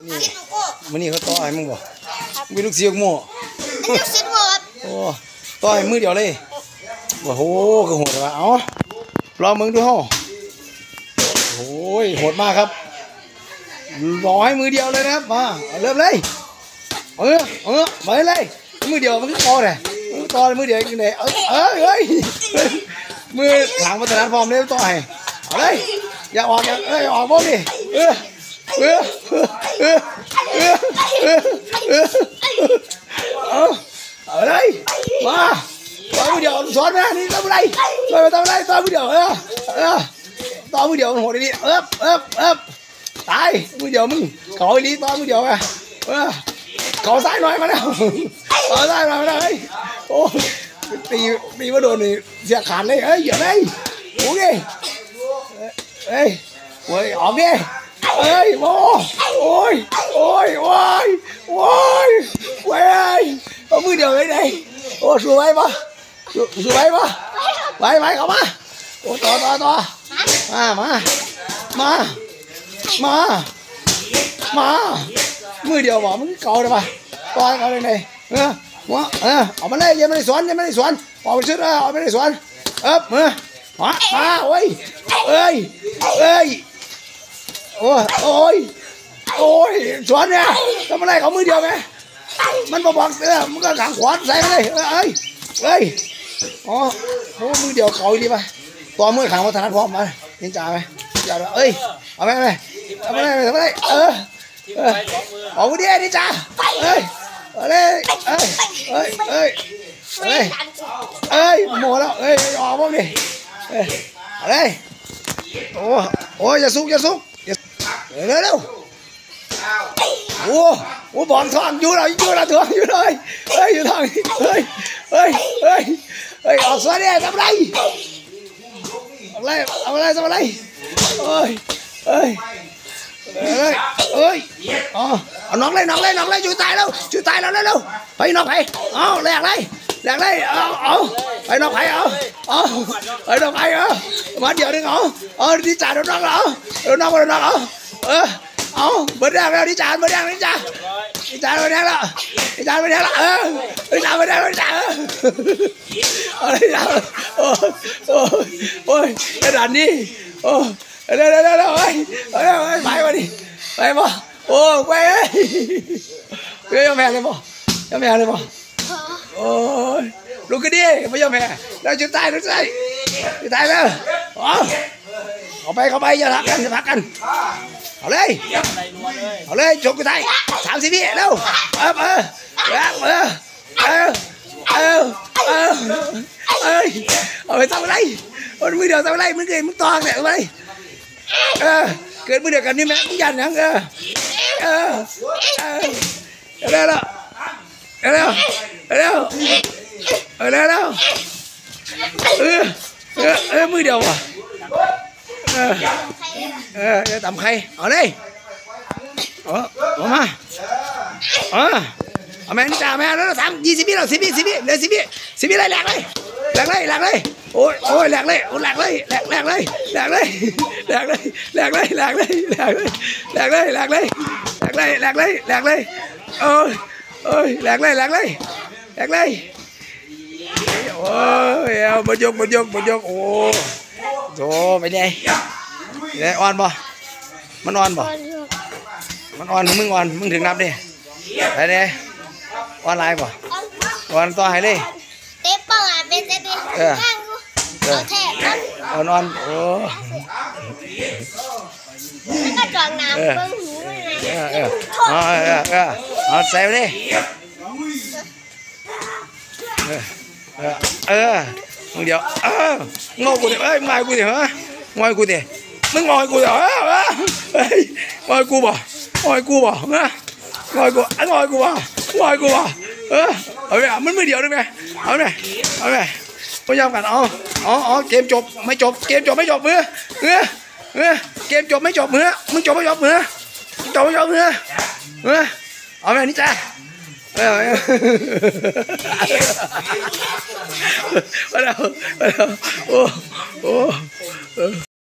มันนี่เขาต่อยมึงบ่มีลูกเสียงโม่โอ้ต่อยมือเดียวเลยโอ้โหก็โหดว่ะเอารอมึงดูห้อโอ้ยโหดมากครับรอให้มือเดียวเลยนะครับมาเริ่มเลยมาเลยมือเดียวมันก็ต่อเลยต่อมือเดียวยังไงเฮ้ยมือหลังมาตลาดฟอร์มเลยต่อยเอาเลยอย่าออกออกบ้างดิเอาเลยมาต่อมือเดียวสอนนะนี่ทำอะไรทำอะไรต่อมือเดียวต่อมือเดียวโหดดิตายมือเดียวมึงเขาไอ้นี่ต่อมือเดียวอ่ะเขาซ้ายหน่อยมาแล้วเขาซ้ายหน่อยมาแล้วเฮ้ยโอ้ตีว่าโดนนี่เสียขาดเลยเฮ้ยอย่าเลยโอ้ยเฮ้ยโอ้ยออกดิเฮ้ยโอ้ยเอามือเดียวเลยนี่โอ้สวยปะไปเข้ามาโอ้ต่อมามือเดียวบอกมึงเก่าเลยปะต่อเขาเลยนี่เอามาเลยยังไม่ได้สวนออกไปชุดเอาไม่ได้สวนมาโอ้ยสวนเนี่ยทำอะไรเขามือเดียวไหมมันบอกมันก็ขังขวานใส่มาเลยอ๋อโอ้มือเดียวเขาดีป่ะตัวมือขังวัฒนธรรมมาเห็นจ่าไหมจ่าเอาไปทำอะไรออกมือเดียวนี่จ่าโม่แล้วออกบ้างดิอะไรโอ้ยอย่าซุกเร็วโอ้บอลทองอยู่เลยทองอยู่เลยอยู่ทางออกสวนเนี่ยทำอะไรเอาน้องเลยช่วยตายแล้วไปน้องไปเอาแหลกเลยเอาไปน้องไปไปน้องไปมาเดี๋ยวนึงเอาดิจ่าโดนน้องเหรอเอาเบิร์ดแดงแล้วดิจ่าเบิร์ดแดงแล้วอะไรอย่างโอ้ยกระดานนี้โอ้เร็วไปมาดิไปบ่โอ้ไปยังแม่เลยบ่โอ้ยลูกกระดิ่งไม่ยอมแพ้แล้วจุดตายแล้วเข้าไปอย่าพักกันเอาเลยจบกันได้30 วิเร็วเอาไปทำอะไรมือเดียวทำอะไรมึงตองเนี่ยทำอะไรเกิดมือเดียวกันนี่แม่มึงยันยังเร็วมือเดียวว่ะจะทำใครเอาเลยเอามาเอาแม่นี่จ่าแม่แล้วทำ20 วิแล้ว10 วิเหลือ10 วิเลยแหลกเลยโอ้ยแหลกเลยโอ้แหลกเลยโอ้ยแหลกเลยโอ้ยเอาบดยกโอ้โธ่ไปไหนอ่อนป่ะมันอ่อนป่ะมึงอ่อนมึงถึงนับดิไปเลยอ่อนไรป่ะอ่อนต่อให้เลยเต๊ะป้องเป็นเต๊ะข้างกูเอาแทะอ่อนโอ้แล้วก็จองน้ำเบิ้งหูเอาใส่ไปดิมึงเดี๋ยวงอกูดิงอยกูดิฮะงอยกูดิมึงงอยกูดิงอยกูบ่นะงอยกูบ่เอาไปมันมือเดียวได้ไหมเอาไปพยายามกันเกมจบไม่จบมือเกมจบไม่จบมือมึงจบไม่จบมือเอาไปนี่จ้ามาแล้วโอ้